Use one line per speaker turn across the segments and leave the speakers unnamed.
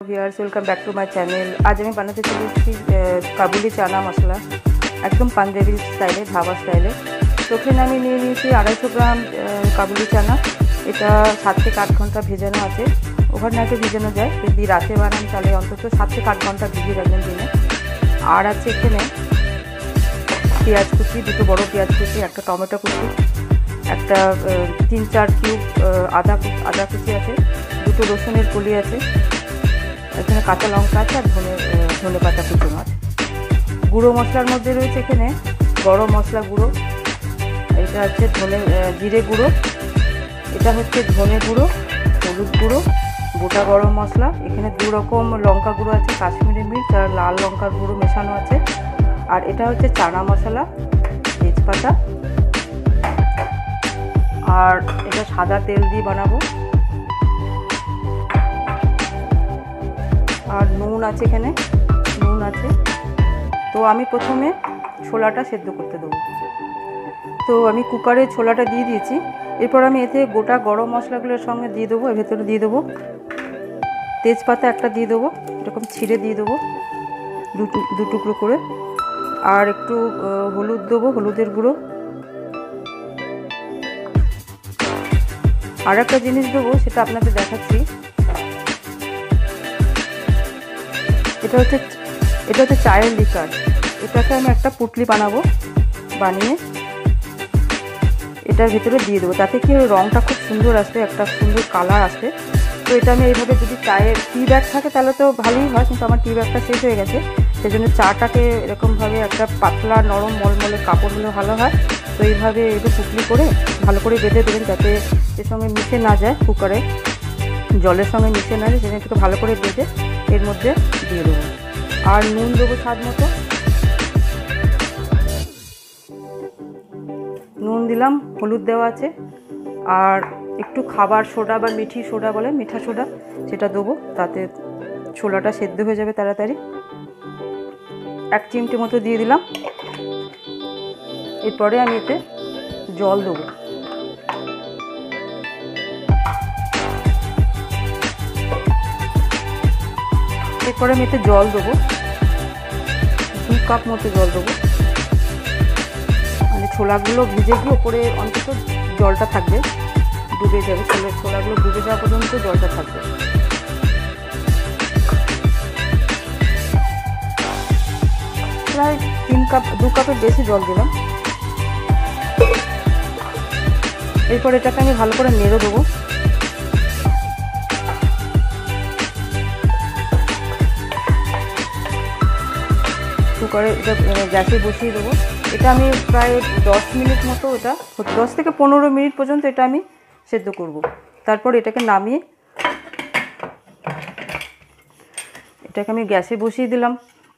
Viewers, welcome back to my channel. আজ আমি বানাতে চলেছি কাবুলি চানা মশলা, একদম পাঞ্জাবি স্টাইলে, ধাবা স্টাইলে। তো ওখানে আমি নিয়ে নিয়েছি 250 গ্রাম কাবুলি চানা। এটা 7 থেকে 8 ঘন্টা ভেজানো আছে। ওভারনাইটে ভিজানো যায়, যদি রাতে বানান তাহলে অন্তত 7 থেকে 8 ঘন্টা ভিজিয়ে রাখবেন দিনে। আর আছে এখানে পেঁয়াজ কুচি, 2 বড় পেঁয়াজ কুচি, একটা টমেটো কুচি, একটা 3-4 কিউব আদা কুচি আছে, 2 রসুনের কলি আছে, এখানে কাঁচা লঙ্কা আছে, আর ধনে পাতা কুচুনো আছে। গুঁড়ো মশলার মধ্যে রয়েছে এখানে গরম মশলা গুঁড়ো, এটা হচ্ছে জিরে গুঁড়ো, এটা হচ্ছে ধনে গুঁড়ো, হলুদ গুঁড়ো, গোটা গরম মশলা, এখানে 2 রকম লঙ্কা গুঁড়ো আছে, কাশ্মীরি মির্চ আর লাল লঙ্কার গুঁড়ো মেশানো আছে। আর এটা হচ্ছে চানা মশলা, তেজপাতা, আর এটা সাদা তেল দিয়ে বানাবো। আর নুন আছে, এখানে নুন আছে। তো আমি প্রথমে ছোলাটা সেদ্ধ করতে দেবো। তো আমি কুকারে ছোলাটা দিয়ে দিয়েছি। এরপর আমি এতে গোটা গরম মশলাগুলোর সঙ্গে দিয়ে দেবো, এর ভেতরে দিয়ে দেবো তেজপাতা একটা দিয়ে দেবো, এরকম ছিঁড়ে দিয়ে দেবো 2 টুকরো করে। আর একটু হলুদ দেবো, হলুদের গুঁড়ো। আর একটা জিনিস দেবো, সেটা আপনাদের দেখাচ্ছি। এটা হচ্ছে চায়ের লিকার। এটাকে আমি একটা পুটলি বানিয়ে এটার ভিতরে দিয়ে দেবো, তাতে কি রঙটা খুব সুন্দর আসবে, একটা সুন্দর কালার আসবে। তো এটা আমি এইভাবে, যদি চায়ের টি ব্যাগ থাকে তাহলে তো ভালোই হয়, কিন্তু আমার টি ব্যাগটা শেষ হয়ে গেছে, সেই জন্য চাটাকে এরকমভাবে একটা পাতলা নরম মলমলে কাপড় হলে ভালো হয়। তো এইভাবে একটু পুটলি করে ভালো করে বেঁধে দেবেন, যাতে এর সঙ্গে মিশে না যায়, কুকারে জলের সঙ্গে মিশে না যায়, সেজন্য একটু ভালো করে বেঁধে এর মধ্যে দিয়ে দেবো। আর নুন দেবো স্বাদ মতো, নুন দিলাম, হলুদ দেওয়া আছে, আর একটু খাবার সোডা বা মিঠি সোডা বলে, মিঠা সোডা, সেটা দেবো, তাতে ছোলাটা সেদ্ধ হয়ে যাবে তাড়াতাড়ি। 1 চিমটি মতো দিয়ে দিলাম। এরপরে আমি এতে জল দেবো। এরপরে আমি এতে জল দেবো, 2 কাপ মতো জল দেবো। মানে ছোলাগুলো ভিজে গিয়ে ওপরে অন্তত জলটা থাকবে, ডুবে যাবে, ছোলাগুলো ডুবে যাওয়া পর্যন্ত জলটা থাকবে। প্রায় 2 কাপের বেশি জল দিলাম। এরপর এটাকে আমি ভালো করে নেড়ে দেবো। কুকারে এটা গ্যাসে বসিয়ে দেবো। এটা আমি প্রায় 10 মিনিট মতো, এটা 10 থেকে 15 মিনিট পর্যন্ত এটা আমি সেদ্ধ করব। তারপর এটাকে নামিয়ে এটাকে আমি গ্যাসে বসিয়ে দিলাম।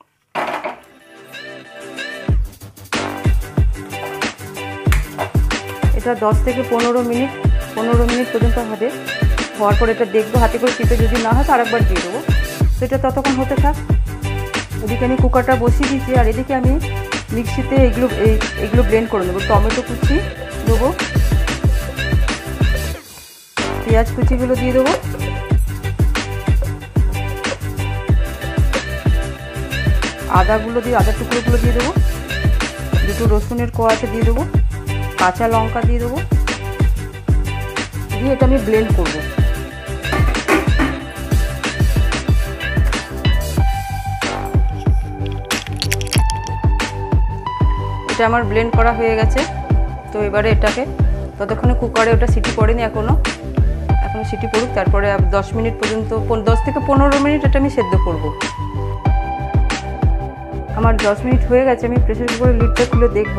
এটা 10 থেকে 15 মিনিট পর্যন্ত হবে। হওয়ার পর এটা দেখবো, হাতে করে টিপে যদি না হয় তো আরেকবার দিয়ে দেবো। তো এটা ততক্ষণ হতে থাক। এদিকে আমি কুকারটা বসিয়ে দিয়েছি, আর এদিকে আমি মিক্সিতে এগুলো ব্লেন্ড করে নেবো। টমেটো কুচি দেবো, পেঁয়াজ কুচিগুলো দিয়ে দেবো, আদার টুকরোগুলো দিয়ে দেবো, 2 রসুনের কোয়া আছে দিয়ে দেবো, কাঁচা লঙ্কা দিয়ে দেবো, দিয়ে এটা আমি ব্লেন্ড করবো। এটা আমার ব্লেন্ড করা হয়ে গেছে। তো এবারে এটাকে, ততক্ষণে কুকারে ওটা সিটি পড়েনি, এখনো সিটি পড়ুক, তারপরে 10 মিনিট পর্যন্ত, 10 থেকে 15 মিনিট এটা আমি সেদ্ধ করব। আমার 10 মিনিট হয়ে গেছে। আমি প্রেসার কুকারের লিডটা খুলে দেখব।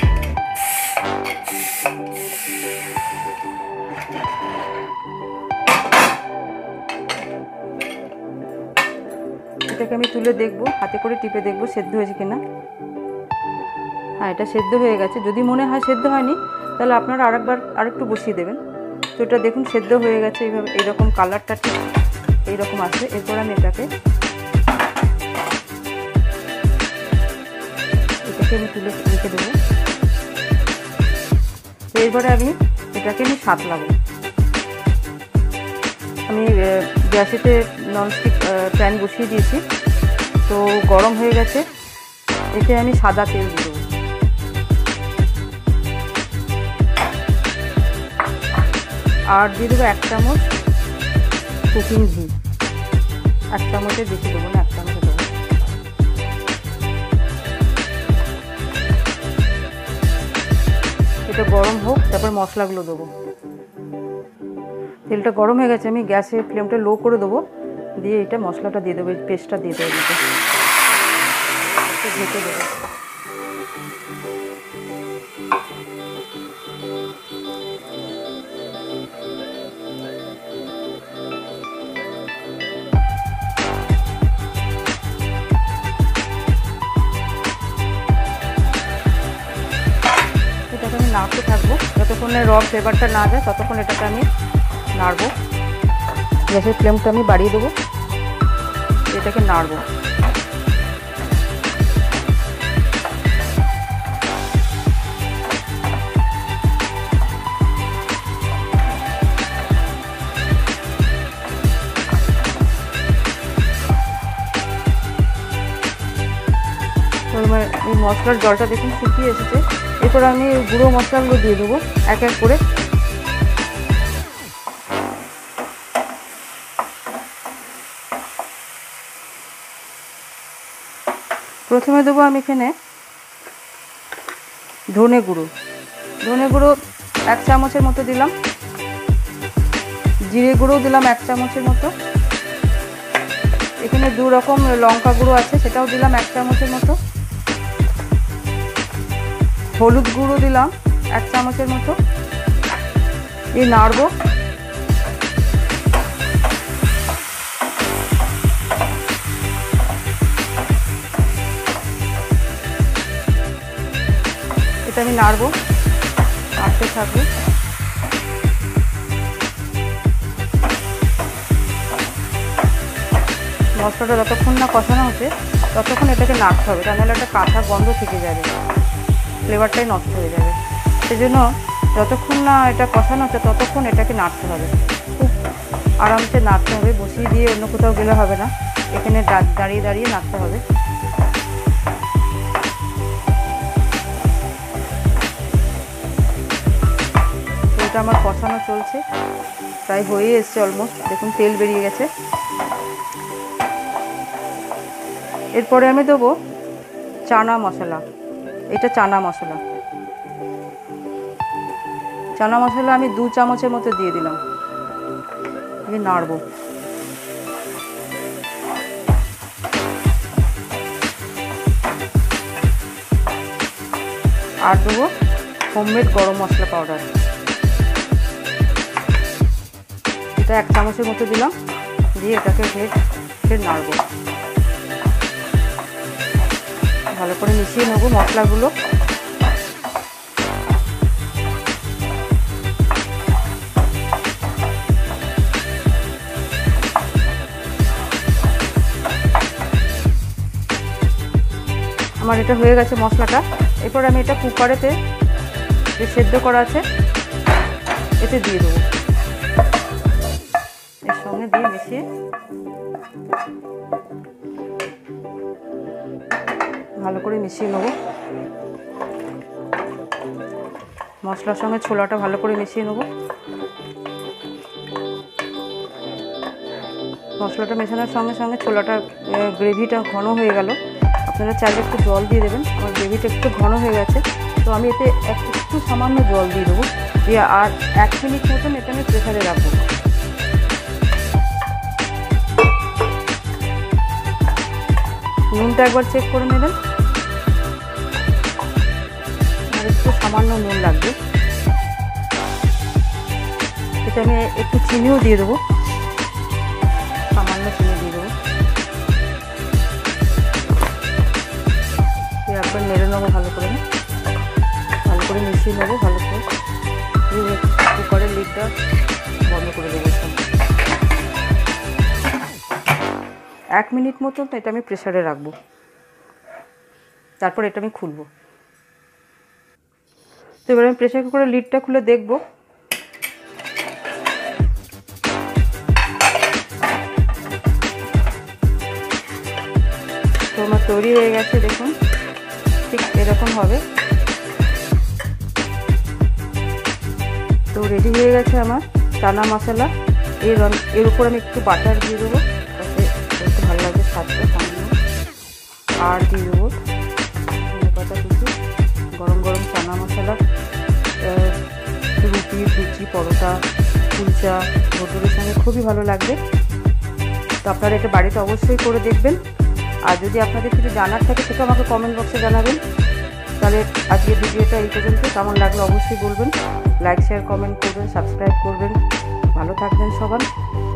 এটাকে আমি তুলে দেখব, হাতে করে টিপে দেখব সেদ্ধ হয়েছে কিনা। হ্যাঁ, এটা সেদ্ধ হয়ে গেছে। যদি মনে হয় সেদ্ধ হয়নি, তাহলে আপনারা আরেকটু বসিয়ে দেবেন। তো এটা দেখুন সেদ্ধ হয়ে গেছে, এইভাবে এইরকম কালারটা ঠিক এইরকম আসবে। এরপর আমি এটাকে আমি তুলে রেখে দেবো। তো এরপরে আমি এটাকে সাঁতলাবো। আমি গ্যাসেতে ননস্টিক প্যান বসিয়ে দিয়েছি, তো গরম হয়ে গেছে। এতে আমি সাদা তেল দিয়ে দেবো। আর দিয়ে দেবো 1 চামচ কুকিং ঘি। 1 চামচের বেশি দেবো না, 1 চামচ দেবো। এটা গরম হোক, তারপর মশলাগুলো দেবো। তেলটা গরম হয়ে গেছে, আমি গ্যাসের ফ্লেমটা লো করে দেবো, দিয়ে এটা মশলাটা দিয়ে দেবো, পেস্টটা দিয়ে দেবো, ঢেকে দেবো। এটাকে আমি নাড়তে থাকবো যতক্ষণে র ফ্লেভারটা না যায়, ততক্ষণ এটাকে আমি নাড়বো। গ্যাসের ফ্লেমটা আমি বাড়িয়ে দেবো, এটাকে নাড়বো। এই মশলার জলটা দেখুন শুকিয়ে এসেছে। এরপর আমি গুঁড়ো মশলাগুলো দিয়ে দেবো এক এক করে। প্রথমে দেবো আমি এখানে ধনে গুঁড়ো 1 চামচের মতো দিলাম। জিরে গুঁড়ো দিলাম 1 চামচের মতো। এখানে 2 রকম লঙ্কা গুঁড়ো আছে, সেটাও দিলাম 1 চামচের মতো। হলুদ গুঁড়ো দিলাম 1 চামচের মতো। এই নাড়বো। এটা আমি নাড়বো, নাড়তে থাকবো। মশলাটা যতক্ষণ না কষানো হচ্ছে ততক্ষণ এটাকে নাড়তে হবে, তা নাহলে একটা কাঁচা গন্ধ থেকে যাবে, ফ্লেভারটাই নষ্ট হয়ে যাবে। সেজন্য যতক্ষণ না এটা কষানো হচ্ছে ততক্ষণ এটাকে নাড়তে হবে, খুব আরামসে নাড়তে হবে। বসিয়ে দিয়ে অন্য কোথাও গেলে হবে না, এখানে দাঁড়িয়ে দাঁড়িয়ে নাড়তে হবে। এটা আমার কষানো চলছে, প্রায় হয়ে এসছে অলমোস্ট। দেখুন তেল বেরিয়ে গেছে। এরপরে আমি দেবো চানা মশলা। এটা চানা মশলা আমি 2 চামচের মতো দিয়ে দিলাম। দিয়ে নাড়বো। আর দেবো হোমমেড গরম মশলা পাউডার। এটা 1 চামচের মতো দিলাম, দিয়ে এটাকে ফের নাড়বো। ভালো করে মিশিয়ে নেবো মশলাগুলো। আমার এটা হয়ে গেছে মশলাটা। এরপর আমি এটা কুকারেতে যে সেদ্ধ করা আছে এতে দিয়ে দেবো, এর সঙ্গে দিয়ে মিশিয়ে ভালো করে মিশিয়ে নেবো। মশলার সঙ্গে ছোলাটা ভালো করে মিশিয়ে নেবো। মশলাটা মেশানোর সঙ্গে সঙ্গে ছোলাটা গ্রেভিটা ঘন হয়ে গেল। আপনারা চাইলে একটু জল দিয়ে দেবেন। আমার গ্রেভিটা একটু ঘন হয়ে গেছে, তো আমি এতে একটু সামান্য জল দিয়ে দেবো। দিয়ে আর 1 মিনিট মতন এটা আমি প্রেসারে রাখবো। নুনটা একবার চেক করে নেবেন, আর একটু সামান্য নুন লাগবে। এটা আমি একটু চিনিও দিয়ে দেবো, সামান্য চিনি দিয়ে দেবো। একবার নেড়ে নেবো ভালো করে মিশিয়ে নেবো ভালো করে। কুকারের লিডটা বন্ধ করে দেবো। 1 মিনিট মতো এটা আমি প্রেসারে রাখবো, তারপর এটা আমি খুলবো। তো এবার আমি প্রেসার কুকারের লিডটা খুলে দেখবো। তো আমার তৈরি হয়ে গেছে, দেখুন ঠিক এরকম হবে। তো রেডি হয়ে গেছে আমার চানা মশলা। এর উপর আমি একটু বাটার দিয়ে দেবো, তাতে একটু ভালো লাগবে স্বাদটা সামান্য। আর দিয়ে দেবো ধনেপাতা কিছু। গরম গরম চানা মশলা রুটি, লুচি, পরোটা, কুলচা, ভটুরের সঙ্গে খুবই ভালো লাগবে। তো আপনারা এটা বাড়িতে অবশ্যই করে দেখবেন। আর যদি আপনাদের কিছু জানার থাকে সেটা আমাকে কমেন্ট বক্সে জানাবেন। তাহলে আজকের ভিডিওটা এই পর্যন্ত। কেমন লাগলো অবশ্যই বলবেন। লাইক, শেয়ার, কমেন্ট করবেন, সাবস্ক্রাইব করবেন। ভালো থাকবেন সবাই।